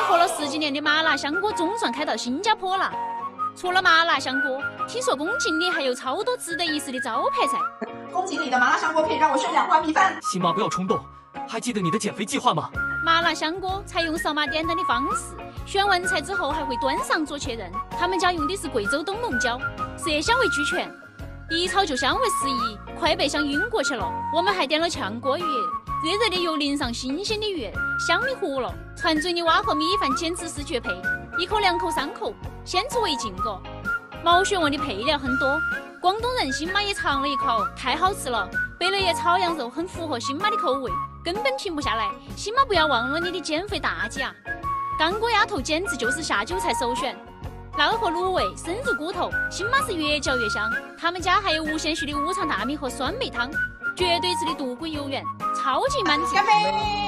活了10几年的麻辣香锅总算开到新加坡了。除了麻辣香锅，听说宫颈里还有超多值得一试的招牌菜。 宫颈里的麻辣香锅可以让我剩2碗米饭。 新妈不要冲动，还记得你的减肥计划吗？ 麻辣香锅采用扫码点单的方式，选完菜之后还会端上桌确认。他们家用的是贵州东龙椒，色香味俱全，一炒就香味四溢，快被香晕过去了。我们还点了炝锅鱼，热热的油淋上新鲜的鱼，香的糊了，串嘴里挖和米饭简直是绝配，1口2口3口，先入为敬个。毛血旺的配料很多，广东人新妈也尝了一口，太好吃了。贝勒爷炒羊肉很符合新妈的口味，根本停不下来。新妈不要忘了你的减肥大计啊！干锅鸭头简直就是下酒菜首选，辣和卤味深入骨头，新妈是越嚼越香。他们家还有无限续的五常大米和酸梅汤，绝对值的渡鬼游园，超级满足。 干杯！